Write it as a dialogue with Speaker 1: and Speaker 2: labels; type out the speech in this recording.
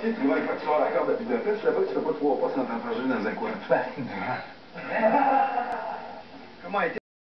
Speaker 1: chier de trouver un facteur à la corde à Budapest, là-bas, tu fais pas 3 pas sans t'enfarger dans un coin.
Speaker 2: Comment était